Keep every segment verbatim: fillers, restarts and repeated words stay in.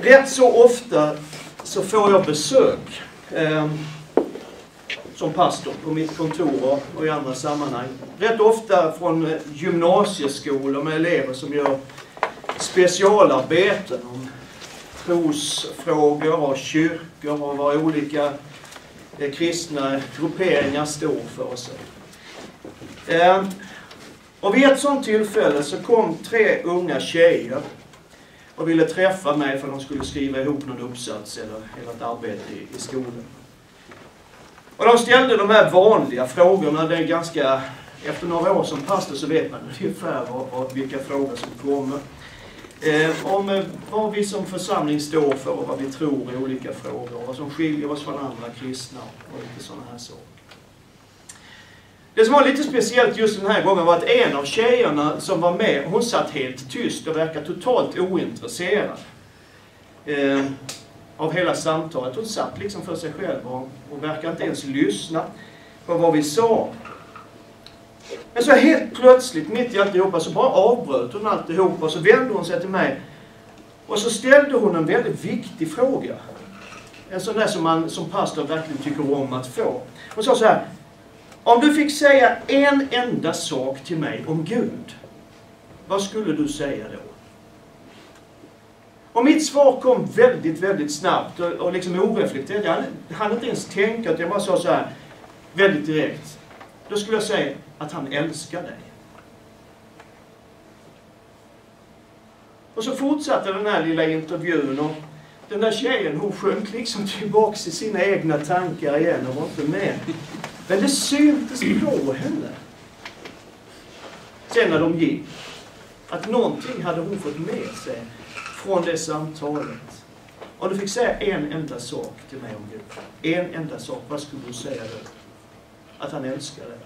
Rätt så ofta så får jag besök eh, som pastor på mitt kontor och i andra sammanhang. Rätt ofta från gymnasieskolor med elever som gör specialarbeten om trosfrågor och kyrkor och vad olika eh, kristna grupperingar står för och så. Eh, och vid ett sådant tillfälle så kom tre unga tjejer och ville träffa mig för att de skulle skriva ihop någon uppsats eller, eller ett arbete i, i skolan. Och de ställde de här vanliga frågorna. Det är ganska, efter några år som pastor så vet man ungefär vad, vad, vilka frågor som kommer. Eh, om eh, vad vi som församling står för och vad vi tror i olika frågor. Och vad som skiljer oss från andra kristna och lite sådana här saker. Det som var lite speciellt just den här gången var att en av tjejerna som var med, hon satt helt tyst och verkade totalt ointresserad eh, av hela samtalet. Hon satt liksom för sig själv och, och verkade inte ens lyssna på vad vi sa. Men så helt plötsligt, mitt i alltihopa, så bara avbröt hon alltihop och så vände hon sig till mig. Och så ställde hon en väldigt viktig fråga. En sån där som man som pastor verkligen tycker om att få. Hon sa så här: om du fick säga en enda sak till mig om Gud, vad skulle du säga då? Och mitt svar kom väldigt, väldigt snabbt och, och liksom oreflekterat. Jag hann inte ens tänka, att jag bara sa så här väldigt direkt. Då skulle jag säga att han älskar dig. Och så fortsatte den här lilla intervjun och den där tjejen, hon sjönk liksom tillbaks i sina egna tankar igen och var inte med. Men det syntes på henne. Sen när de gick, att någonting hade hon fått med sig från det samtalet. Om du fick säga en enda sak till mig om Gud, en enda sak, vad skulle du säga då? Att han älskar dig.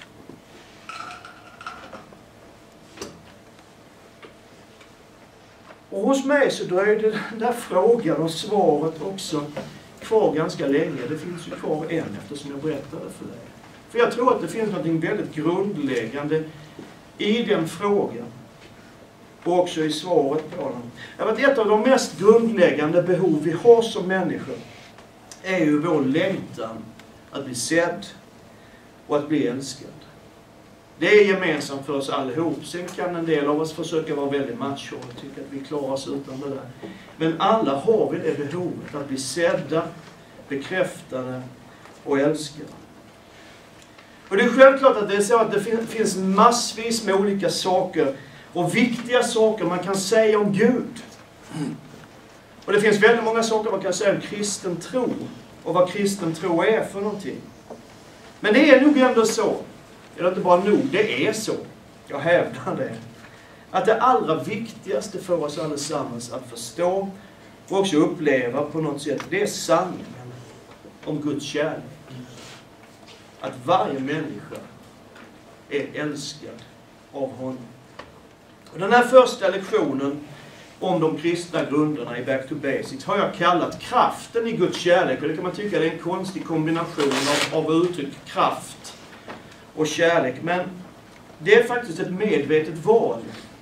Och hos mig så dröjde den där frågan och svaret också kvar ganska länge. Det finns ju kvar en eftersom jag berättade för dig. För jag tror att det finns något väldigt grundläggande i den frågan. Och också i svaret på den. Jag vet, ett av de mest grundläggande behov vi har som människor är ju vår längtan att bli sedd och att bli älskad. Det är gemensamt för oss allihop. Sen kan en del av oss försöka vara väldigt macho och tycka att vi klarar oss utan det där. Men alla har vi det behovet att bli sedda, bekräftade och älskade. Och det är självklart att det är så att det finns massvis med olika saker och viktiga saker man kan säga om Gud. Och det finns väldigt många saker man kan säga om kristen tro och vad kristen tro är för någonting. Men det är nog ändå så, eller inte bara nog, det är så, jag hävdar det, att det allra viktigaste för oss allesammans att förstå och också uppleva på något sätt, det är sanningen om Guds kärlek. Att varje människa är älskad av honom. Och den här första lektionen om de kristna grunderna i Back to Basics har jag kallat kraften i Guds kärlek. Och det kan man tycka är en konstig kombination av, av uttryck kraft och kärlek. Men det är faktiskt ett medvetet val.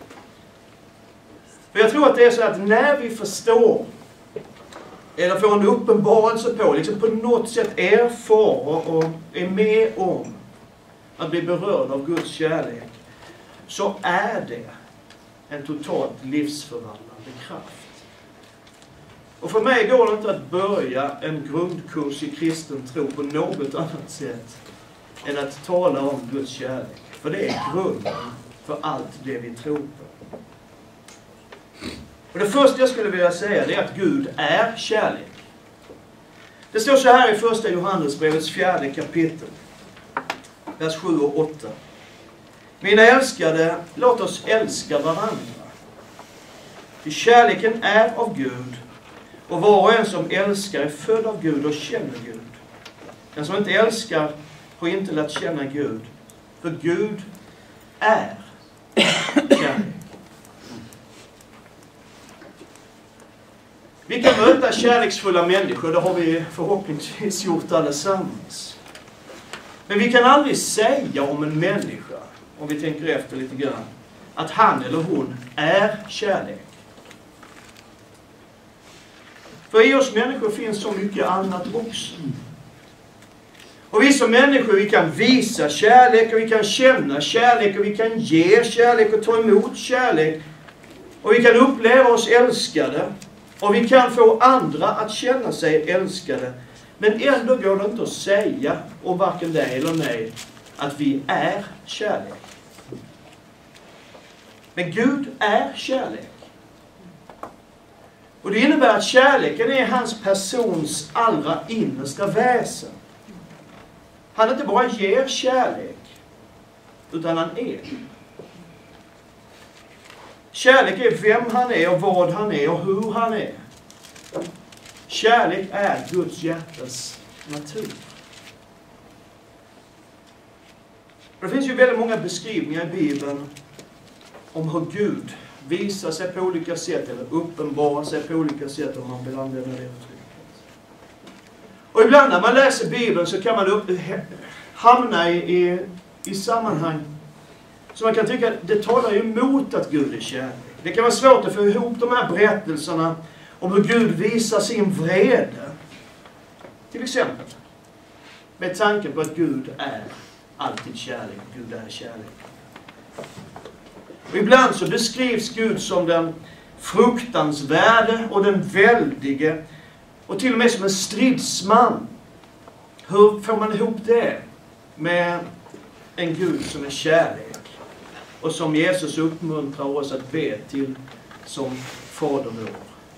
För jag tror att det är så att när vi förstår eller får en uppenbarelse på, liksom på något sätt erfar och är med om att bli berörd av Guds kärlek, så är det en totalt livsförvandlande kraft. Och för mig går det inte att börja en grundkurs i kristen tro på något annat sätt än att tala om Guds kärlek. För det är grunden för allt det vi tror på. Och det första jag skulle vilja säga är att Gud är kärlek. Det står så här i första Johannesbrevets fjärde kapitel, vers sju och åtta. Mina älskade, låt oss älska varandra. För kärleken är av Gud, och var och en som älskar är född av Gud och känner Gud. Den som inte älskar har inte lärt känna Gud, för Gud är kärlek. Vi kan möta kärleksfulla människor, det har vi förhoppningsvis gjort allesammans. Men vi kan aldrig säga om en människa, om vi tänker efter lite grann, att han eller hon är kärlek. För i oss människor finns så mycket annat också. Och vi som människor, vi kan visa kärlek och vi kan känna kärlek och vi kan ge kärlek och ta emot kärlek. Och vi kan uppleva oss älskade. Och vi kan få andra att känna sig älskade. Men ändå går det inte att säga om varken dig eller mig att vi är kärlek. Men Gud är kärlek. Och det innebär att kärleken är hans persons allra innersta väsen. Han inte bara ger kärlek, utan han är. Kärlek är vem han är och vad han är och hur han är. Kärlek är Guds hjärtas natur. Det finns ju väldigt många beskrivningar i Bibeln om hur Gud visar sig på olika sätt eller uppenbarar sig på olika sätt, om man vill använda det uttrycket. Och ibland när man läser Bibeln så kan man upp, hamna i, i, i sammanhang så man kan tycka att det talar emot att Gud är kärlek. Det kan vara svårt att få ihop de här berättelserna om hur Gud visar sin vrede. Till exempel med tanken på att Gud är alltid kärlek. Gud är kärlek. Och ibland så beskrivs Gud som den fruktansvärde och den väldige och till och med som en stridsman. Hur får man ihop det med en Gud som är kärlek och som Jesus uppmuntrar oss att be till som Fader vår?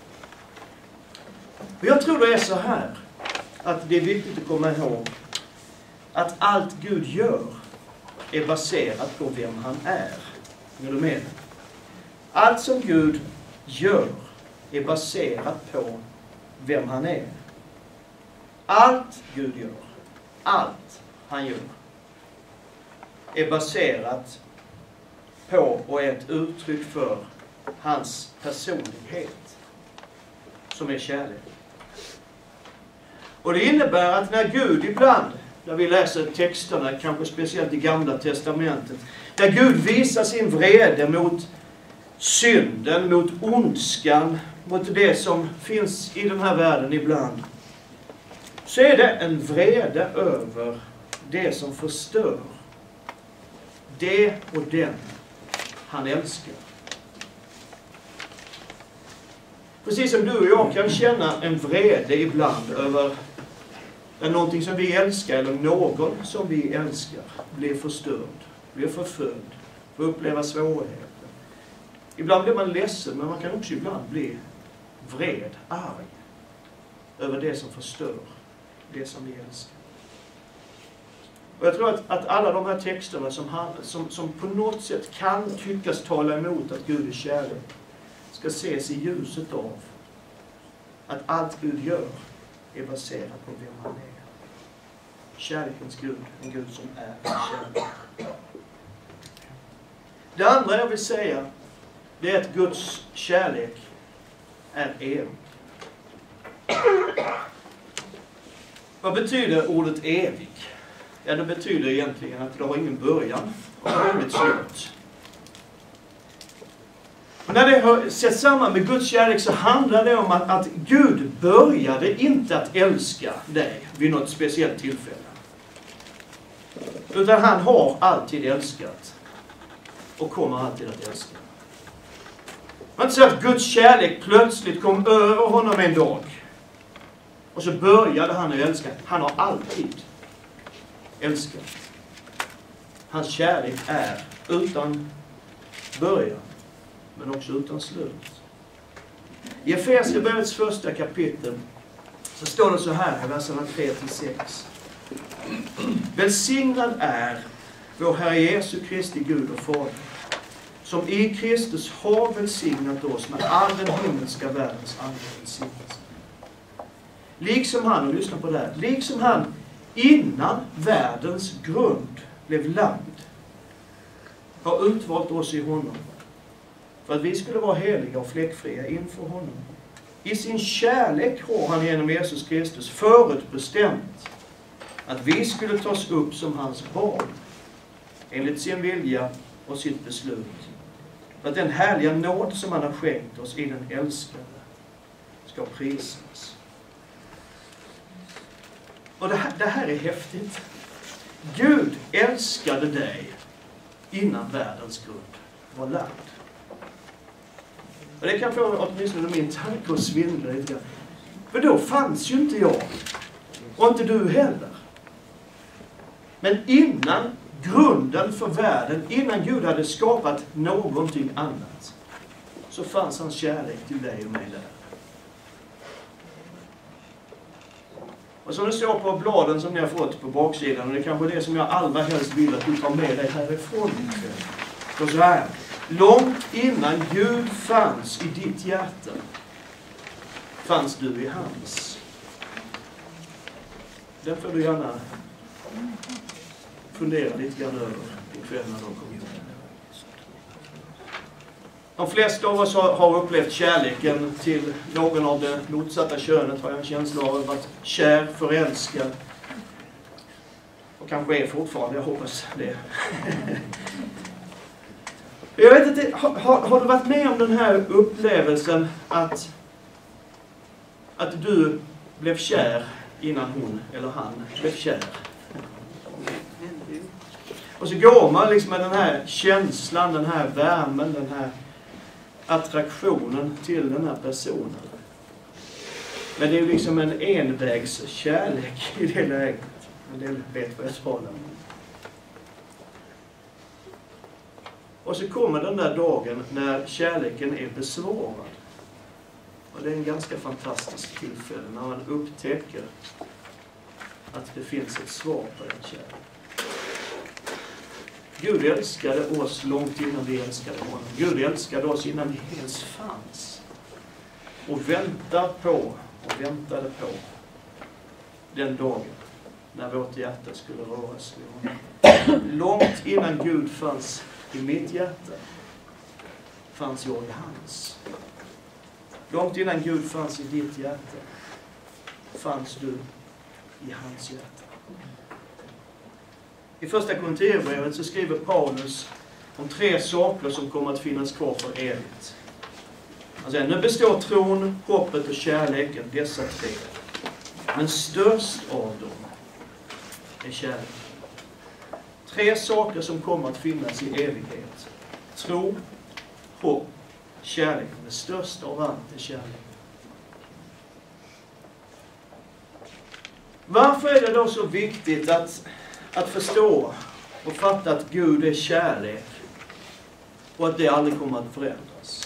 Och jag tror det är så här att det är viktigt att komma ihåg att allt Gud gör är baserat på vem han är. Är du med? Allt som Gud gör är baserat på vem han är. Allt Gud gör, allt han gör, är baserat på och är ett uttryck för hans personlighet som är kärlek. Och det innebär att när Gud ibland, när vi läser texterna, kanske speciellt i Gamla testamentet, där Gud visar sin vrede mot synden, mot ondskan, mot det som finns i den här världen ibland, så är det en vrede över det som förstör. Det och den han älskar. Precis som du och jag kan känna en vrede ibland över när någonting som vi älskar eller någon som vi älskar blir förstörd, blir förföljd, får uppleva svårigheter. Ibland blir man ledsen, men man kan också ibland bli vred, arg över det som förstör, det som vi älskar. Och jag tror att, att alla de här texterna som, som, som på något sätt kan tyckas tala emot att Gud är kärlek ska ses i ljuset av att allt Gud gör är baserat på vem han är. Kärlekens Gud, en Gud som är kärlek. Det andra jag vill säga, det är att Guds kärlek är evig. Vad betyder ordet evig? Ja, det betyder egentligen att det har ingen början och det har inget slut. Och när det sätts samman med Guds kärlek så handlar det om att, att Gud började inte att älska dig vid något speciellt tillfälle. Utan han har alltid älskat och kommer alltid att älska. Man inte så att Guds kärlek plötsligt kom över honom en dag och så började han att älska. Han har alltid älskat. Hans kärlek är utan början, men också utan slut. I Efesierbrevets första kapitel så står det så här i verserna tre till sex. Välsignad är vår Herre Jesu Kristi Gud och Fader, som i Kristus har välsignat oss med all den himmelska världens andliga välsignelse. Liksom han, och lyssna på det här, liksom han innan världens grund blev lagd har utvalt oss i honom för att vi skulle vara heliga och fläckfria inför honom. I sin kärlek har han genom Jesus Kristus förutbestämt att vi skulle tas upp som hans barn enligt sin vilja och sitt beslut. För att den härliga nåd som han har skänkt oss i den älskade ska prisas. Och det här, det här är häftigt. Gud älskade dig innan världens grund var lagd. Och det kan få åtminstone min tanke att svindla lite grann. För då fanns ju inte jag. Och inte du heller. Men innan grunden för världen, innan Gud hade skapat någonting annat, så fanns hans kärlek till dig och mig där. Och som det står på bladen som ni har fått på baksidan, och det är kanske det som jag allra helst vill att du tar med dig härifrån. Och så här, långt innan Gud fanns i ditt hjärta, fanns du i hans. Den får du gärna fundera lite grann över ikväll när de kommer. De flesta av oss har upplevt kärleken till någon av det motsatta könet, har jag en känsla av, varit kär, förälskad. Och kanske är fortfarande, jag hoppas det. Jag vet inte, har, har du varit med om den här upplevelsen att, att du blev kär innan hon eller han blev kär? Och så går man liksom med den här känslan, den här värmen, den här attraktionen till den här personen. Men det är ju liksom en envägs kärlek i det läget. En del vet vad jag talar om. Och så kommer den där dagen när kärleken är besvarad. Och det är en ganska fantastisk tillfälle när man upptäcker att det finns ett svar på den kärleken. Gud älskade oss långt innan vi älskade honom. Gud älskade oss innan vi ens fanns. Och väntar på och väntade på den dagen när vårt hjärta skulle röras vid honom. Långt innan Gud fanns i mitt hjärta fanns jag i hans. Långt innan Gud fanns i ditt hjärta fanns du i hans hjärta. I första Korinthierbrevet så skriver Paulus om tre saker som kommer att finnas kvar för evigt. Alltså, nu består tron, hoppet och kärleken, dessa tre. Men störst av dem är kärlek. Tre saker som kommer att finnas i evighet. Tro, hopp, kärlek. Men det största av allt är kärlek. Varför är det då så viktigt att, att förstå och fatta att Gud är kärlek och att det aldrig kommer att förändras?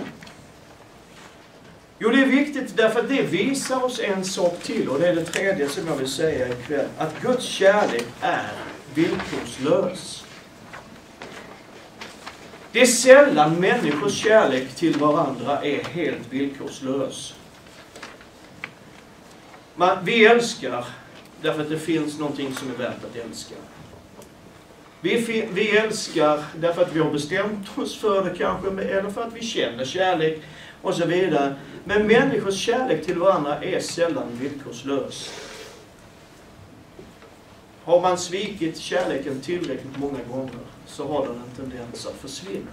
Jo, det är viktigt därför att det visar oss en sak till, och det är det tredje som jag vill säga ikväll. Att Guds kärlek är villkorslös. Det är sällan människors kärlek till varandra är helt villkorslös. Men vi älskar därför att det finns någonting som är värt att älska. Vi, vi älskar därför att vi har bestämt oss för det kanske, eller för att vi känner kärlek och så vidare. Men människors kärlek till varandra är sällan villkorslös. Har man svikit kärleken tillräckligt många gånger så har den en tendens att försvinna.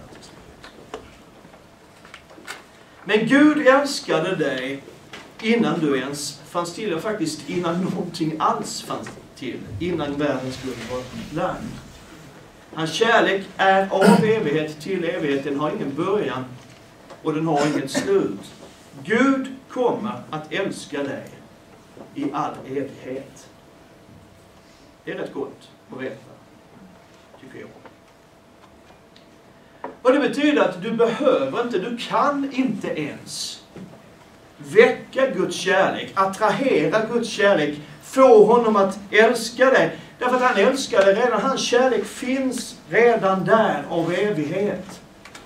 Men Gud älskade dig innan du ens fanns till, och faktiskt innan någonting alls fanns till, innan världens grund var lagd. Hans kärlek är av evighet till evighet, den har ingen början och den har inget slut. Gud kommer att älska dig i all evighet. Det är rätt gott att veta, tycker jag. Och det betyder att du behöver inte, du kan inte ens väcka Guds kärlek, attrahera Guds kärlek, få honom att älska dig. Därför att han älskar dig redan, hans kärlek finns redan där av evighet.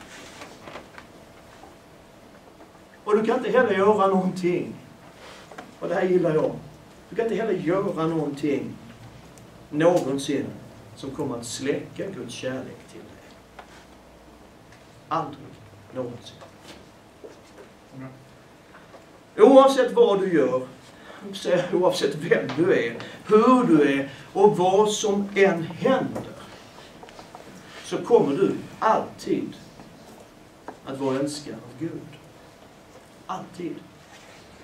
Och du kan inte heller göra någonting. Och det här gillar jag. Du kan inte heller göra någonting någonsin som kommer att släcka Guds kärlek till dig. Aldrig någonsin. Oavsett vad du gör, oavsett vem du är, hur du är och vad som än händer, så kommer du alltid att vara älskad av Gud. Alltid.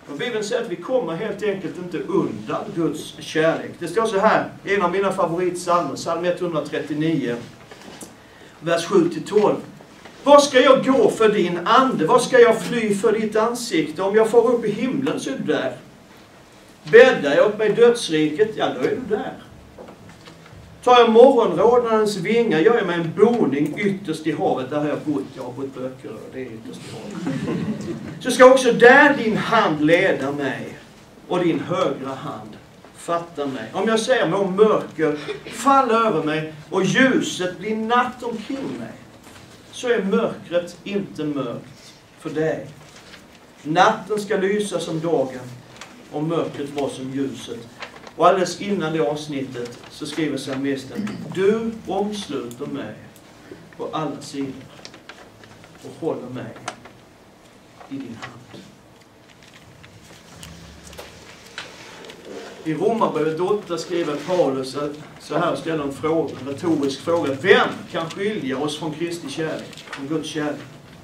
Och Bibeln säger att vi kommer helt enkelt inte undan Guds kärlek. Det står så här, en av mina favoritsalmer, psalm etthundratrettionio, vers sju till tolv. Var ska jag gå för din ande? Var ska jag fly för ditt ansikte? Om jag får upp i himlen så är du där. Bäddar jag åt mig dödsriket, ja då är du där. Tar jag morgonrådnadens vingar, gör jag mig en boning ytterst i havet. Där har jag bott, jag har bott på Öckerö, det är ytterst i havet. Så ska också där din hand leda mig och din högra hand fatta mig. Om jag säger mig om mörker, fall över mig och ljuset blir natt omkring mig, så är mörkret inte mörkt för dig. Natten ska lysa som dagen och mörkret var som ljuset. Och alldeles innan det avsnittet så skriver psalmisten: du omsluter mig på alla sidor och håller mig i din hand. I Romarbrevet åtta skriver Paulus så här, ställer en fråga, en retorisk fråga: vem kan skilja oss från Kristi kärlek, från Guds kärlek?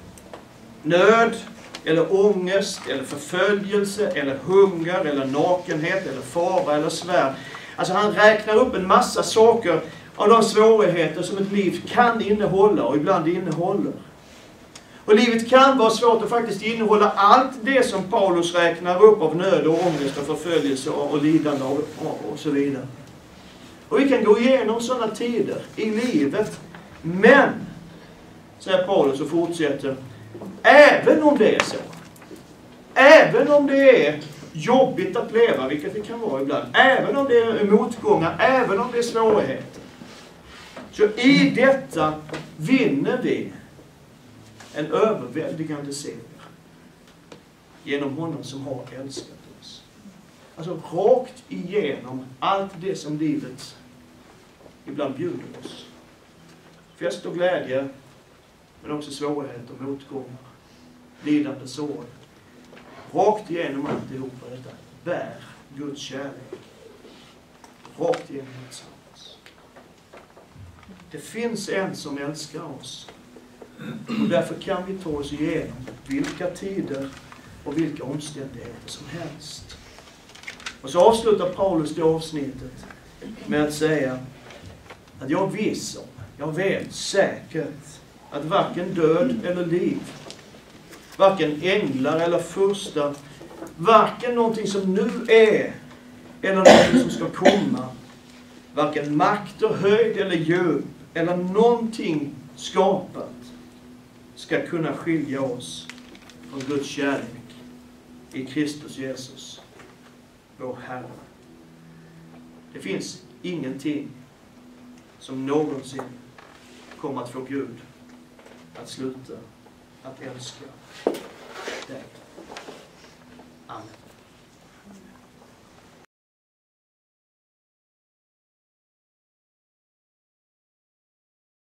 Nöd, eller ångest, eller förföljelse, eller hunger, eller nakenhet, eller fara, eller svärd. Alltså han räknar upp en massa saker av de svårigheter som ett liv kan innehålla och ibland innehåller. Och livet kan vara svårt att faktiskt innehålla allt det som Paulus räknar upp av nöd och ångest och förföljelse och, och lidande och, och, och så vidare. Och vi kan gå igenom sådana tider i livet. Men, säger Paulus och fortsätter, även om det är så, även om det är jobbigt att leva, vilket det kan vara ibland, även om det är motgångar, även om det är svårigheter, så i detta vinner vi en överväldigande seger genom honom som har älskat oss. Alltså rakt igenom allt det som livet ibland bjuder oss. Fest och glädje, men också svårigheter, motgångar, lidande, sorg. Rakt igenom alltihopa detta bär Guds kärlek. Rakt igenom tillsammans. Det finns en som älskar oss. Och därför kan vi ta oss igenom vilka tider och vilka omständigheter som helst. Och så avslutar Paulus det avsnittet med att säga att jag viss om, jag vet säkert att varken död eller liv, varken änglar eller furstar, varken någonting som nu är eller någonting som ska komma, varken makt och höjd eller djup eller någonting skapat ska kunna skilja oss från Guds kärlek i Kristus Jesus, vår Herre. Det finns ingenting som någonsin kommer att få Gud att sluta att älska dig. Amen.